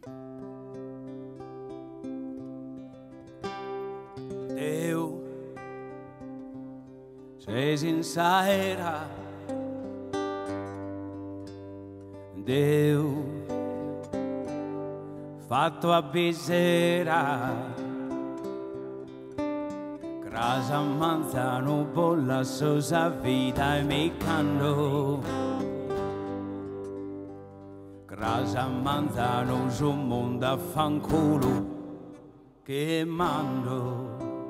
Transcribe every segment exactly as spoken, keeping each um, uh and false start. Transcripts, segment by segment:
Déu, sei sincera, Déu, fatto a bisera, grasa manzano bolla sosa vita e mi canno, grasa manzano su mondo a fanculo che mando.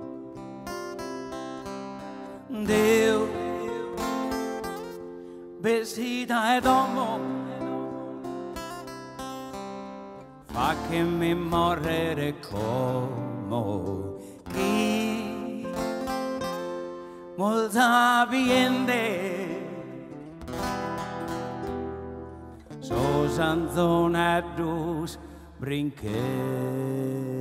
Dio, vestita ed uomo, fa che mi morrere come chi molta viende, so sanzone e dus brinchende.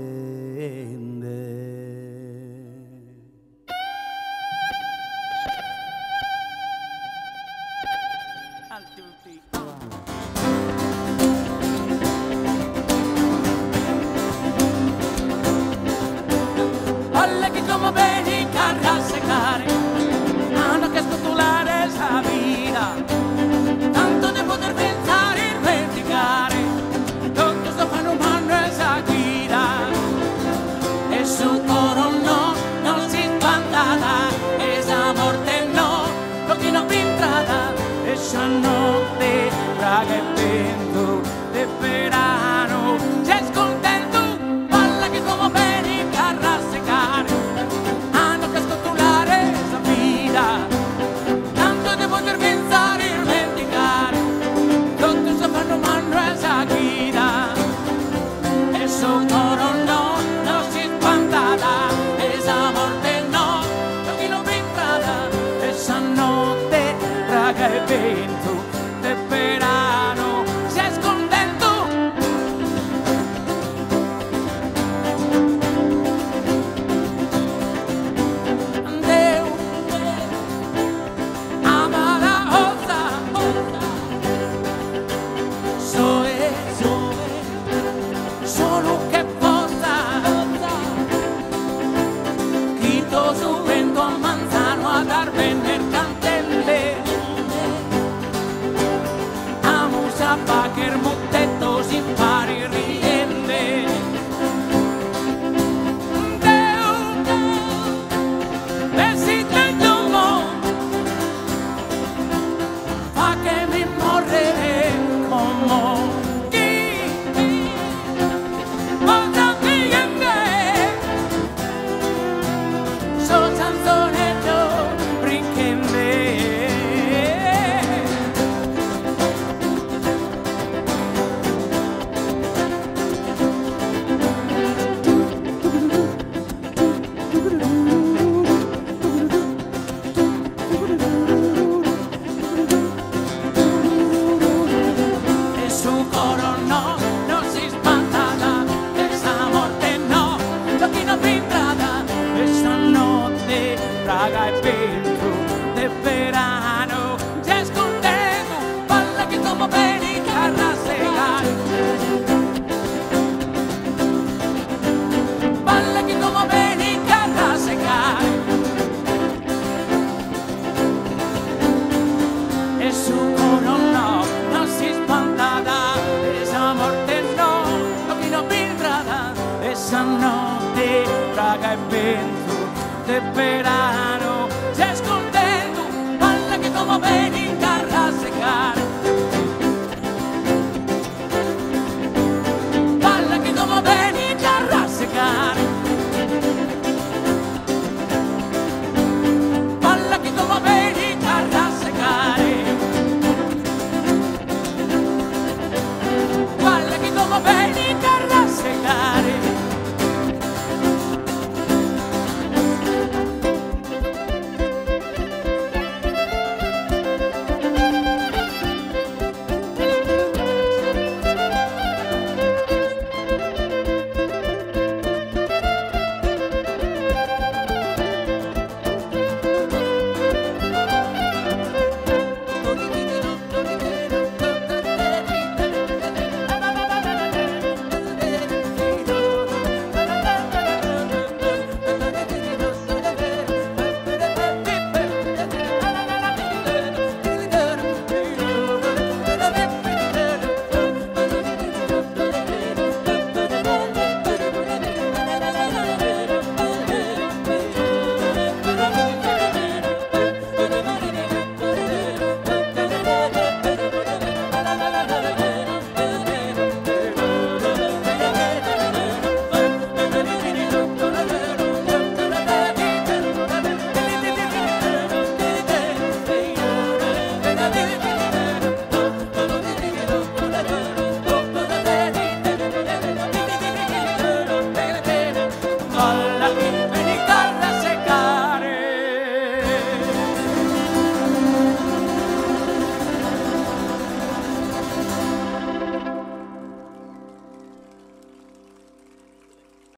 Olle che come bene carra a secare, hanno che scotolare esa vida, tanto di poter pensare e dimenticare, tutto sto fanno mano esa guida, e su coro no, non si spantata, esa morte no, lo che non vi entrata, esa notte, raga e vento, de verano, sei scontento, balla che come bene carra a secare, hanno che scotolare esa vida, tanto di poter pensare e dimenticare, tutto si fanno mano esa guida, e su coro no, non si spantata, esa morte no, lo che non vi entrata, esa notte, raga e vento, de verano, sei scontento. Andeu, ama la osa, soe, solo che possa, quito su vento a manzano a dar vender cantelle, amo sapa che il mottetto si pari riende. Deu, vestita in domo, fa che mi morrere come chi, cosa cliente, so sanzonetto brinchende. E su coro no, non si spantata, esa morte no, lo che non vi entrata, esa notte, raga e vento, de verano, sei scontento, balla che come bene carra a secare, balla che come bene carra a secare, e su coro no, non si spantata, esa morte no, lo che non vi entrata, esa notte, raga e vento, de verano.